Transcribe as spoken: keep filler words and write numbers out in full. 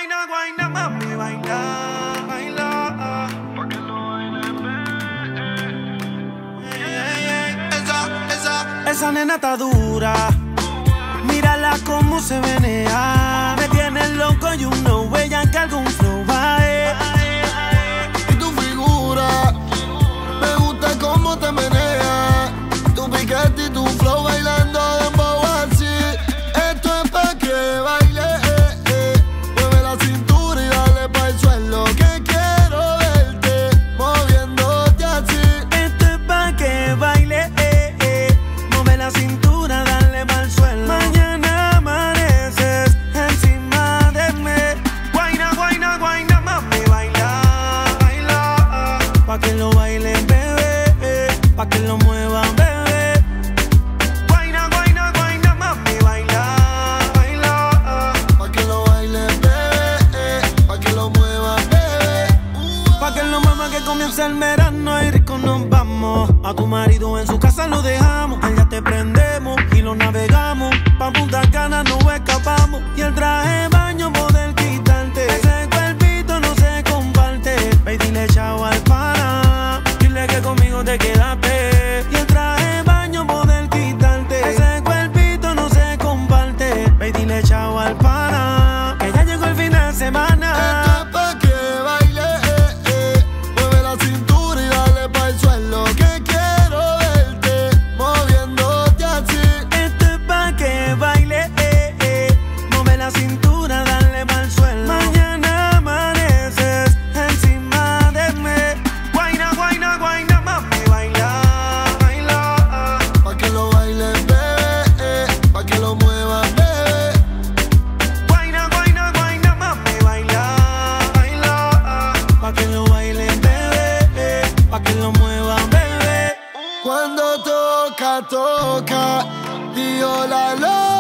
Guayna, guayna, mami, baila, baila. Pa' que lo bailen, bebé. Esa, esa, esa nena está dura. Mírala cómo se menea. Me tiene loco, you know, ella que algún flow va, eh. Y tu figura, me gusta cómo te menea. Tu piquete y tu flow bailando dembow así. Esto es pa' que baile, eh, eh. Mueve la cintura y dale pa' el suelo, que quiero verte moviéndote así. Esto es pa' que baile, eh, eh. Mueve la cintura, dale pa' el suelo. Mañana amaneces encima de mí. Guayna, guayna, guayna, mami, baila, baila. Pa' que lo bailen, bebé, eh. Pa' que lo muevan, bebé. Comienza el verano y rico nos vamos. A tu marido en su casa lo dejamos. Allá te prendemos y lo navegamos. Pa' Punta Cana no escapamos. Y el traje de baño poder quitarte. Ese cuerpito no se comparte. Ve y dile chao al pana. Dile que conmigo te quedaste. Y el traje de baño poder quitarte. Ese cuerpito no se comparte. Ve y dile chao al pana. Que ya llegó el fin de semana. Cuando toca, toca, dio la loca.